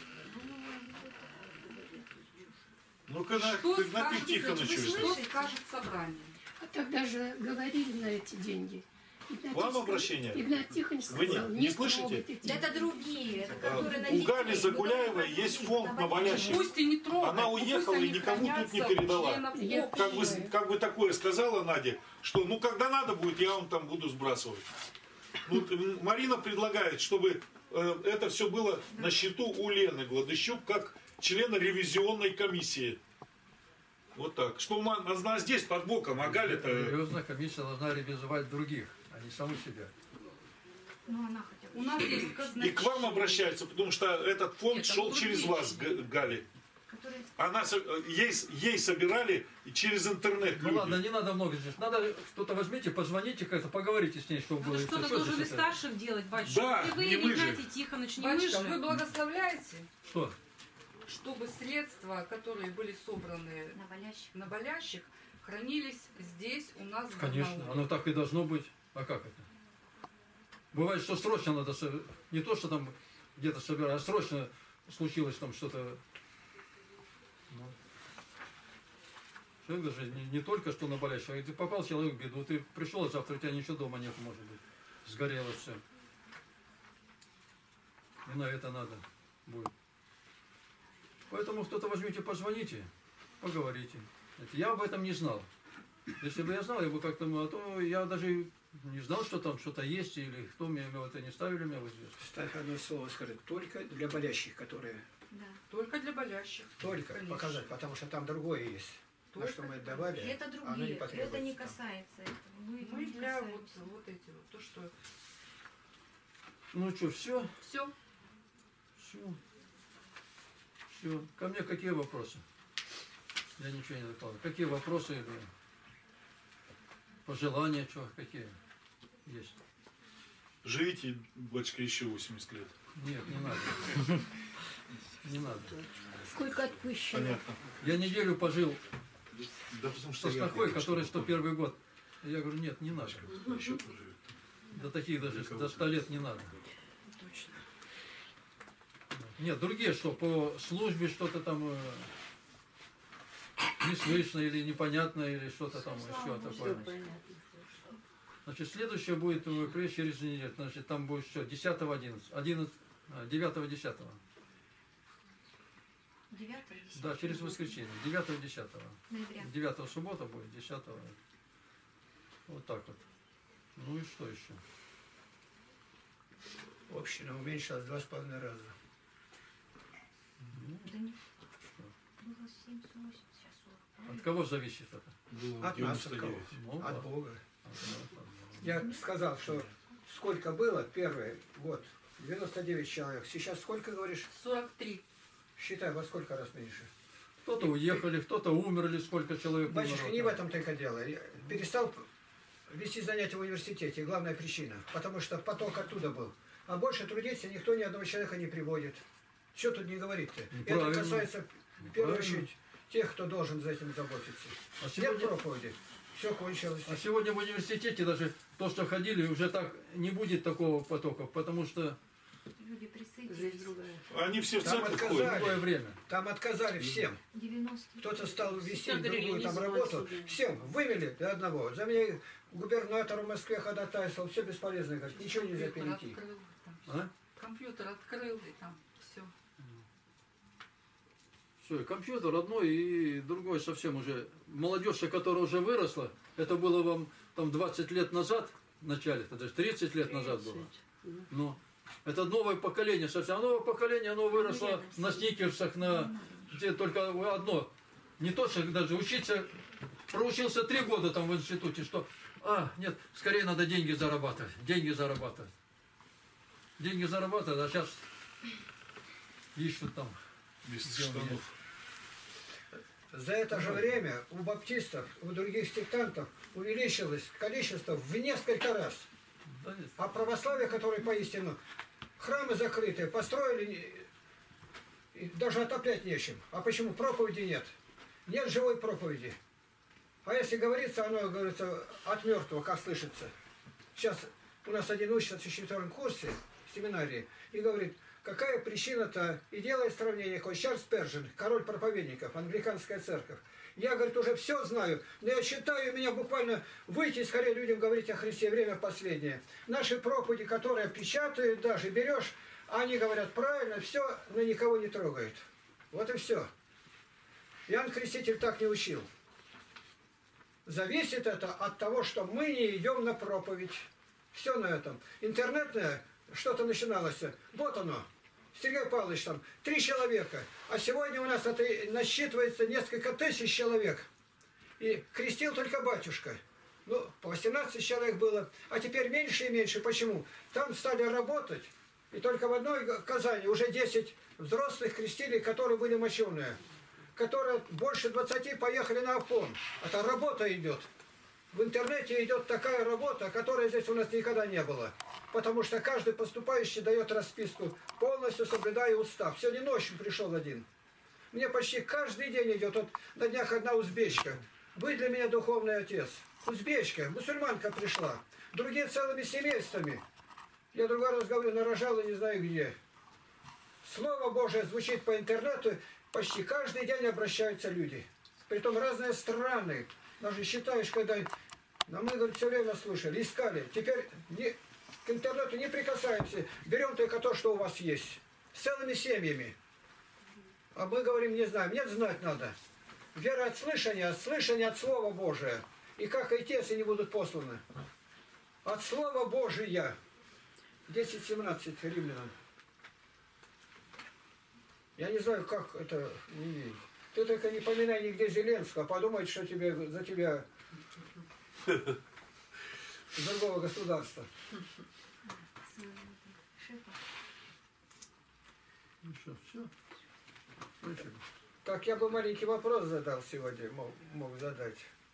Ну, когда что скажет собрание? А тогда же говорили на эти деньги. Вам обращение? Игнат Тихонович Вы сказал, не слышите? Это другие, которые на У Гали Загуляевой есть фонд навалящих. Пусть и не трогают, Она но пусть уехала и они никому тут не хранятся у передала. членов общины. Как бы такое сказала Надя, что ну когда надо будет, я вам там буду сбрасывать. Ну, Марина предлагает, чтобы это все было на счету у Лены Гладыщук, как члена ревизионной комиссии. Вот так. Что она здесь под боком, а Галя-то... Ревизионная комиссия должна ревизовать других, а не саму себя. Ну, она хотя бы. У нас есть И казначей. к вам обращаются, потому что этот фонд Нет, шел там через другие вас, Гали. Которые... Ей собирали через интернет Ну люди. ладно, не надо много здесь. Надо кто-то возьмите, позвоните как-то, поговорите с ней, чтобы Это было. что-то Что должен здесь из это? старших делать, батюшка. Да, Не вы, не вы же. Игнатий Тихонович, не вы Батюшка, вы же. благословляете, Что? чтобы средства, которые были собраны на болящих, хранились здесь у нас в Конечно, Барнауле. оно так и должно быть. А как это? Бывает, что срочно надо, не то, что там где-то собирать, а срочно случилось там что-то. Ну. Человек даже не только что на болящего, а ты попал человек в беду, ты пришел, а завтра у тебя ничего дома нет, может быть. Сгорело все. И на это надо будет. Поэтому кто-то возьмите, позвоните, поговорите. Я об этом не знал. Если бы я знал, я бы как-то, а то я даже не знал, что там что-то есть, или кто мне это не ставили меня в известность. Ставь одно слово, скажи, только для болящих, которые... Да. Только для болящих. Только Конечно. показать, потому что там другое есть. То, Только что мы давали, Это оно не другие, потребуется. это не там. касается этого. Мы Мы не для касаемся. вот эти вот, то, что... Ну что, все? Все. Все. Все. Ко мне какие вопросы? Я ничего не докладываю. Какие вопросы или пожелания, что, какие есть? Живите, батюшка, еще 80 лет. Нет, не надо. Не надо. Сколько отпущено? Понятно. Я неделю пожил Да потому со я Стахой, помню, который что 101 год. Я говорю, нет, не надо. еще поживет. До таких даже, до 100 лет не надо. Точно. Нет, другие что, по службе что-то там не слышно или непонятно, или что-то там еще такое. Значит, следующее будет прежде через неделю. Значит, там будет что, 10-11, 9-10. 9-10 Да, через воскресенье, 9-10. ноября. 9 суббота будет, 10 вот так вот. Ну и что еще? Община уменьшилась 2,5 раза. Да не. Было 70, 80, сейчас 40. От кого зависит это? Было От нас, от кого? 99. Ну, От да. Бога. От Я сказал, что сколько было первый год? 99 человек. Сейчас сколько, говоришь? 43. Считай, во сколько раз меньше. Кто-то уехали, кто-то умерли, сколько человек Батюшка, умерло не в там. этом только дело. Я перестал вести занятия в университете. Главная причина. Потому что поток оттуда был. А больше трудиться никто ни одного человека не приводит. Что тут не говорить-то? Это Правильно. касается, в первую Правильно. очередь, тех, кто должен за этим заботиться. А Нет сегодня, проповеди. Все кончилось. а сегодня в университете даже то, что ходили, уже так не будет такого потока, потому что Люди присоединились. Они все в Там церковь отказали. ходят. другое время. Там отказали всем. 90. Кто-то стал вести Смотри, другую не там звать работу. сюда. Всем вывели до одного. За меня губернатор в Москве ходатайствовал. Все бесполезно. Говорит, ничего нельзя Компьютер перейти. открыл, там всё. А? Компьютер открыл, и там все. Все, компьютер одно и другое совсем уже. Молодежь, которая уже выросла, это было вам там 20 лет назад, в начале, это даже 30 лет назад было. Но это новое поколение совсем. А новое поколение, оно выросло на сникерсах, на где только одно. Не то, что даже учиться, проучился 3 года там в институте, что, нет, скорее надо деньги зарабатывать, деньги зарабатывать. Деньги зарабатывать, а сейчас ищут там. Без где он штанов. есть. За это же время у баптистов, у других сектантов увеличилось количество в несколько раз. Да нет. А православие, которое поистину храмы закрытые, построили, и даже отоплять нечем. А почему? Проповеди нет. Нет живой проповеди. А если говорится, оно говорится от мертвого, как слышится. Сейчас у нас один учится в 4-м курсе в семинарии и говорит, какая причина-то, и делает сравнение, хоть Чарльз Спержен, король проповедников, англиканская церковь. Я, говорит, уже все знаю, но я читаю, меня буквально выйти скорее людям говорить о Христе, время последнее. Наши проповеди, которые печатают, даже берешь, они говорят правильно, все, но никого не трогают. Вот и все. Иоанн Креститель так не учил. Зависит это от того, что мы не идем на проповедь. Все на этом. Интернетное что-то начиналось. Вот оно. Сергей Павлович, там 3 человека. А сегодня у нас это насчитывается несколько тысяч человек. И крестил только батюшка. Ну, по 18 человек было. А теперь меньше и меньше. Почему? Там стали работать. И только в одной Казани уже 10 взрослых крестили, которые были мощеные. Которые больше 20 поехали на Афон. Это работа идет. В интернете идет такая работа, которая здесь у нас никогда не было. Потому что каждый поступающий дает расписку, полностью соблюдая устав. Сегодня ночью пришел один. Мне почти каждый день идет. Вот на днях одна узбечка. Вы для меня духовный отец. Узбечка, мусульманка пришла. Другие целыми семействами. Я другой раз говорю, нарожала не знаю где. Слово Божие звучит по интернету. Почти каждый день обращаются люди. Притом разные страны. Даже считаешь, когда... Но мы, говорит, все время слушали, искали. Теперь к интернету не прикасаемся. Берем только то, что у вас есть. С целыми семьями. А мы говорим, не знаем. Нет, знать надо. Вера от слышания от Слова Божия. И как идти, если не будут посланы? От Слова Божия. 10:17 Римлянам. Я не знаю, как это не видеть. Ты только не поминай нигде Зеленского, подумай, что тебе, за тебя из другого государства. Ну что, все? Так, я бы маленький вопрос задал сегодня, мог задать.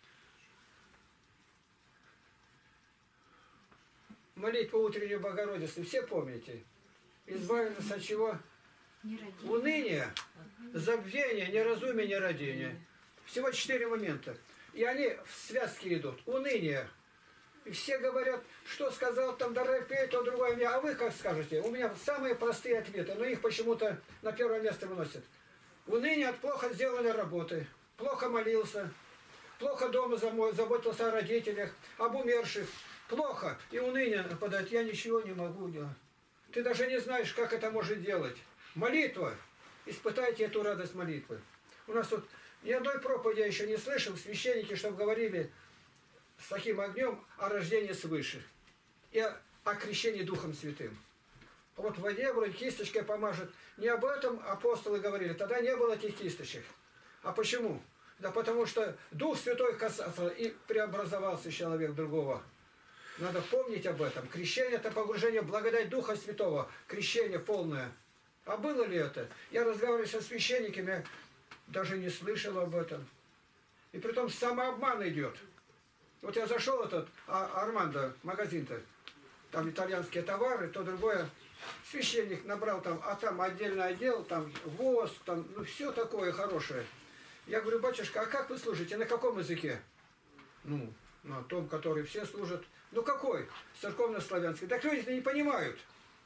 Молитву утреннюю Богородицу, все помните? Избавь нас от чего? Уныние, забвение, неразумие, нерадение. Всего 4 момента. И они в связке идут. Уныние. И все говорят, что сказал там Дорофей, то другое мне. А вы как скажете? У меня самые простые ответы, но их почему-то на первое место выносят. Уныние от плохо сделанной работы. Плохо молился. Плохо дома заботился о родителях, об умерших. Плохо. И уныние нападает. Я ничего не могу делать. Ты даже не знаешь, как это может делать. Молитва. Испытайте эту радость молитвы. У нас тут ни одной проповеди я еще не слышал, священники, чтобы говорили с таким огнем о рождении свыше. И о крещении Духом Святым. Вот в воде вроде кисточкой помажет. Не об этом апостолы говорили. Тогда не было этих кисточек. А почему? Да потому что Дух Святой касался и преобразовался человек другого. Надо помнить об этом. Крещение – это погружение в благодать Духа Святого. Крещение полное. А было ли это? Я разговариваю со священниками, даже не слышал об этом. И притом самообман идет. Вот я зашел в этот Армандо магазин-то, там итальянские товары, то другое. Священник набрал там, а там отдельный отдел, там воск, там, ну все такое хорошее. Я говорю, батюшка, а как вы служите? На каком языке? Ну, на том, который все служат. Ну какой? Церковно-славянский. Так люди-то не понимают.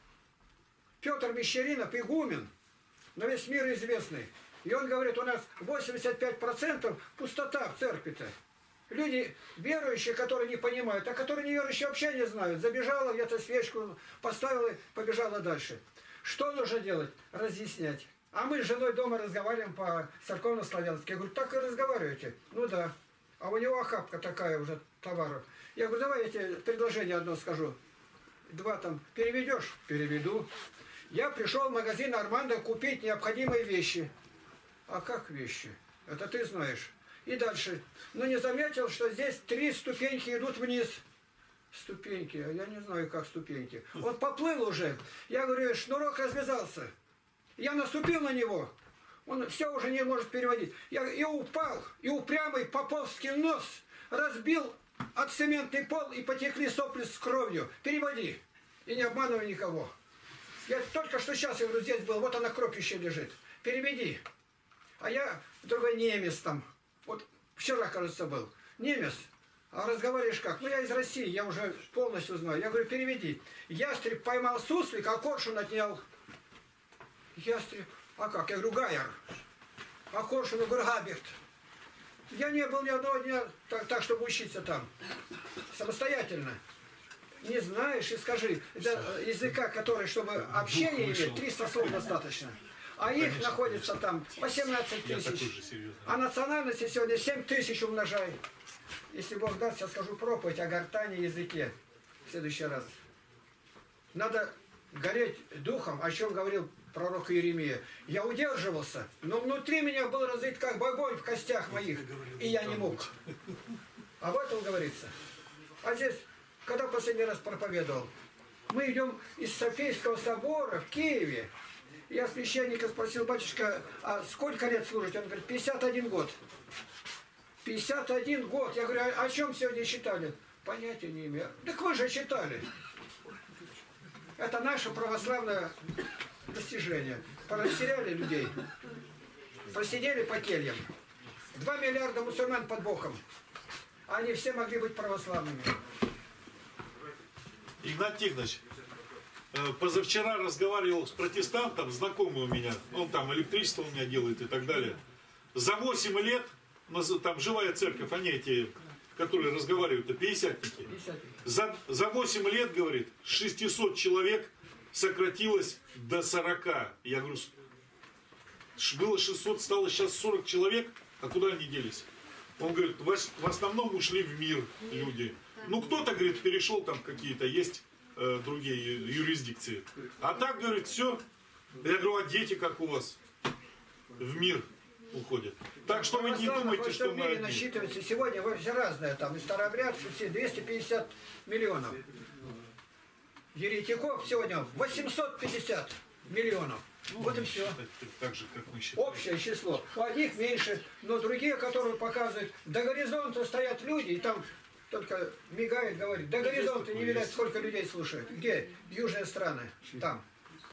Петр Мещеринов, игумен, на весь мир известный. И он говорит, у нас 85% пустота в церкви-то. Люди верующие, которые не понимают, а которые неверующие вообще не знают. Забежала где-то свечку, поставила, побежала дальше. Что нужно делать? Разъяснять. А мы с женой дома разговариваем по церковно-славянски. Я говорю, так и разговариваете? Ну да. А у него охапка такая уже товаров. Я говорю, давай я тебе предложение одно скажу. 2 там переведешь? Переведу. Я пришел в магазин Армандо купить необходимые вещи. А как вещи? Это ты знаешь. И дальше. Но не заметил, что здесь 3 ступеньки идут вниз. Ступеньки. А я не знаю, как ступеньки. Он поплыл уже. Я говорю, шнурок развязался. Я наступил на него. Он все уже не может переводить. Я и упал. И упрямый поповский нос разбил от цементный пол и потекли сопли с кровью. Переводи. И не обманывай никого. Я только что сейчас, я говорю, здесь был, вот она кровь еще лежит. Переведи. А я другой немец там. Вот вчера, кажется, был. Немец. А разговариваешь как? Ну, я из России, я уже полностью знаю. Я говорю, переведи. Ястреб поймал суслика, а коршун отнял. А как? Я говорю, Гайер. А Коршунов, говорю, Габихт. Я не был ни одного дня так, чтобы учиться там. Самостоятельно. Не знаешь и скажи. Это языка, который, чтобы общение иметь, 300 слов достаточно. А их находится там 18 тысяч. А национальности сегодня 7 тысяч умножай. Если Бог даст, я скажу проповедь о гортани языке в следующий раз. Надо гореть духом, о чем говорил пророк Иеремия. Я удерживался, но внутри меня был разлит как огонь в костях моих, и я не мог. Об этом говорится. А здесь, когда последний раз проповедовал, мы идем из Софийского собора в Киеве. Я священника спросил, батюшка, а сколько лет служите? Он говорит, 51 год. 51 год. Я говорю, о чем сегодня читали? Понятия не имею. Так вы же читали. Это наше православное достижение. Порастеряли людей. Просидели по кельям. 2 миллиарда мусульман под Богом. Они все могли быть православными. Игнат Тихонович, позавчера разговаривал с протестантом, знакомый у меня, он там электричество у меня делает и так далее. За 8 лет, там живая церковь, они эти, которые разговаривают, это пятидесятники. За 8 лет, говорит, 600 человек сократилось до 40. Я говорю, было 600, стало сейчас 40 человек, а куда они делись? Он говорит, в основном ушли в мир люди. Ну, кто-то, говорит, перешел, там какие-то есть другие юрисдикции. А так, говорит, все. Я говорю, а дети как у вас? В мир уходят. Так что вы не думайте, что мы одни. Насчитывается сегодня все разное. Там и старообрядцы, все 250 миллионов. Еретиков сегодня 850 миллионов. Ну, вот и все. Так же, как мы считаем. Общее число. У одних меньше, но другие, которые показывают, до горизонта стоят люди, и там только мигает, говорит, до горизонта не видать, сколько людей слушают. Где? Южные страны. Там.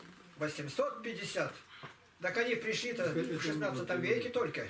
850. Так они пришли-то в 16 веке только.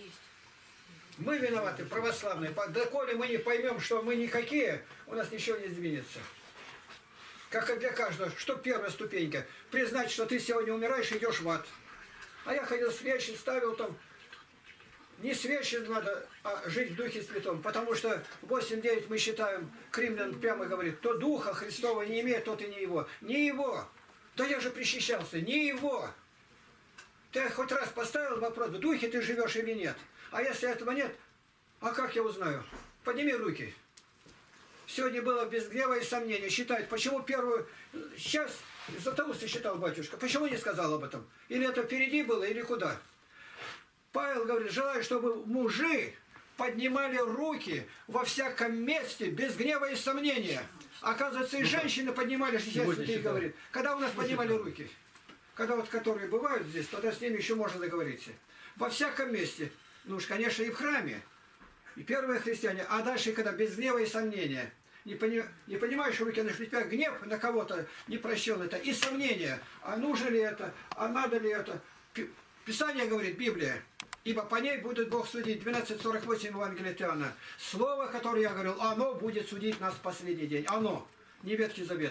Мы виноваты, православные. Доколе мы не поймем, что мы никакие, у нас ничего не сдвинется. Как и для каждого. Что первая ступенька? Признать, что ты сегодня умираешь и идешь в ад. А я ходил свечи, ставил там. Не свечи надо, а жить в Духе Святом. Потому что 8-9 мы считаем, Кремлин прямо говорит, кто Духа Христова не имеет, тот и не его. Не его. Да я же причащался. Не его. Ты хоть раз поставил вопрос, в Духе ты живешь или нет? А если этого нет, а как я узнаю? Подними руки. Сегодня было без гнева и сомнения. Считать, почему первую часть Златоуст считал, батюшка, почему не сказал об этом? Или это впереди было, или куда? Павел говорит, желаю, чтобы мужи поднимали руки во всяком месте, без гнева и сомнения. Оказывается, и женщины поднимали, сейчас ты говорит. Когда у нас поднимали руки? Когда вот которые бывают здесь, тогда с ними еще можно договориться. Во всяком месте. Ну уж, конечно, и в храме. И первые христиане. А дальше, когда без гнева и сомнения. Не понимаешь, руки на тебя гнев на кого-то не прощен это. И сомнения. А нужно ли это? А надо ли это? Писание говорит, Библия. Ибо по ней будет Бог судить. 12:48 Евангелия от Иоанна. Слово, которое я говорил, оно будет судить нас в последний день. Оно. Не Ветхий Завет.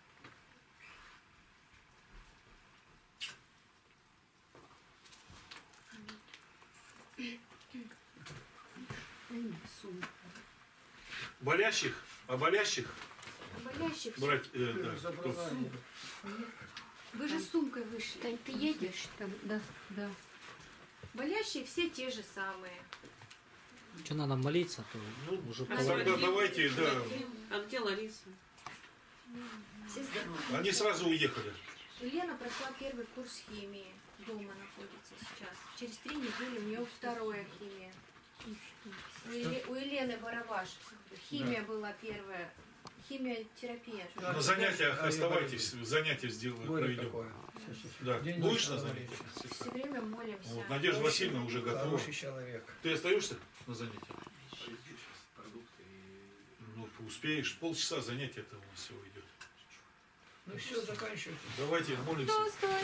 Болящих, а болящих брать, Вы же с сумкой вышли. Тань, ты едешь там? Да, да. Болящие все те же самые. Что надо молиться, то уже тогда давайте, да. А где Лариса? Все здоровы. Они сразу уехали. Елена прошла первый курс химии. Дома находится сейчас. Через 3 недели у нее вторая химия. У Елены Барабаш химия была первая. Химиотерапия. На занятиях оставайтесь, занятия сделаем, проведем. Да. Будешь на занятиях? Все время молимся. Вот, Надежда Васильевна уже готова. Человек. Ты остаешься на занятиях? Ну, успеешь. Полчаса занятия-то у нас всего идет. Ну все, заканчивайте. Давайте молимся.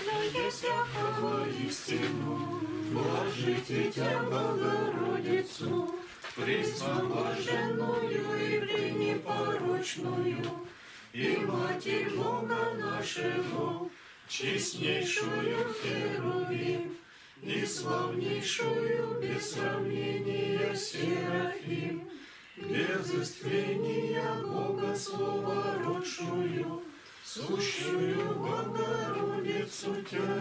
Блажите Тебя, Богородицу, пресноблаженную и пренепорочную, и Матерь Бога нашего, честнейшую Херувим и славнейшую без сравнения Серафим, без истления Бога Слова родшую, сущую Богородицу Тя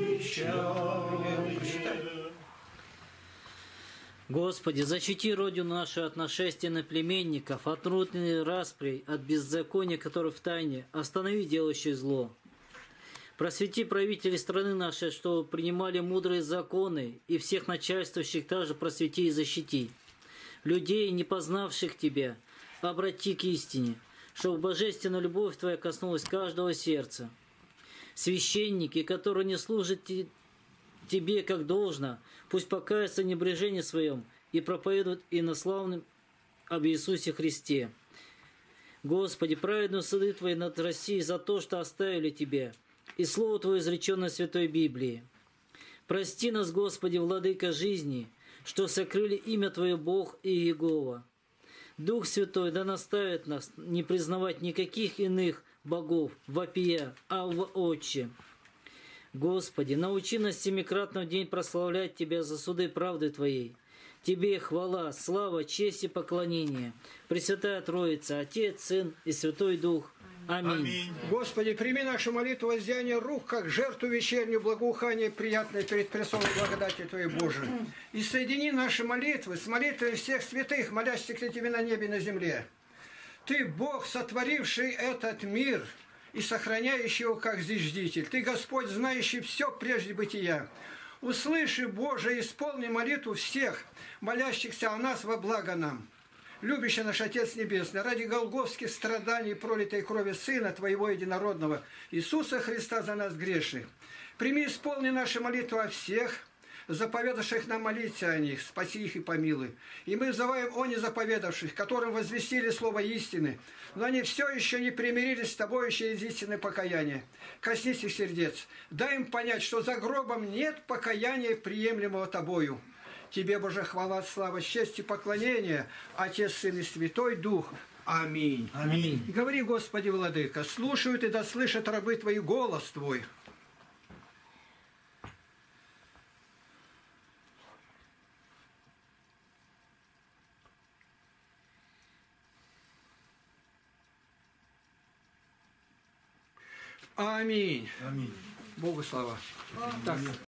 величаем. Господи, защити Родину нашу от нашествия наплеменников, от трудных расприй, от беззакония, которое в тайне. Останови делающие зло. Просвети правителей страны нашей, что принимали мудрые законы, и всех начальствующих также просвети и защити. Людей, не познавших Тебя, обрати к истине, чтобы божественная любовь Твоя коснулась каждого сердца. Священники, которые не служат Тебе как должно, пусть покаются в небрежении своем и проповедуют инославным об Иисусе Христе. Господи, праведные суды Твои над Россией за то, что оставили Тебя, и Слово Твое, изреченное в Святой Библии. Прости нас, Господи, Владыка жизни, что сокрыли имя Твое Бог и Иегова. Дух Святой да наставит нас не признавать никаких иных богов, вопия, а в Отче. Господи, научи нас семикратно в день прославлять Тебя за суды правды Твоей. Тебе хвала, слава, честь и поклонение. Пресвятая Троица, Отец, Сын и Святой Дух. Аминь. Аминь. Господи, прими нашу молитву воздеяние рук, как жертву вечернюю, благоухание приятное перед престолом благодати Твоей Божией. И соедини наши молитвы с молитвой всех святых, молящихся Тебе на небе и на земле. Ты, Бог, сотворивший этот мир и сохраняющий его как зиждитель. Ты, Господь, знающий все прежде бытия. Услыши, Боже, исполни молитву всех, молящихся о нас во благо нам. Любящий наш Отец Небесный, ради голгофских страданий и пролитой крови Сына Твоего Единородного, Иисуса Христа за нас грешных, прими, исполни наши молитвы о всех, заповедавших нам молиться о них, спаси их и помилуй. И мы взываем о незаповедавших, которым возвестили слово истины, но они все еще не примирились с Тобой через истинное покаяние. Коснись их сердец, дай им понять, что за гробом нет покаяния, приемлемого Тобою. Тебе, Боже, хвала, слава, честь и поклонение, Отец, Сын и Святой Дух. Аминь. Аминь. Говори, Господи, Владыка, слушают и да слышат рабы Твои голос Твой. Аминь. Аминь. Богу слава. Так.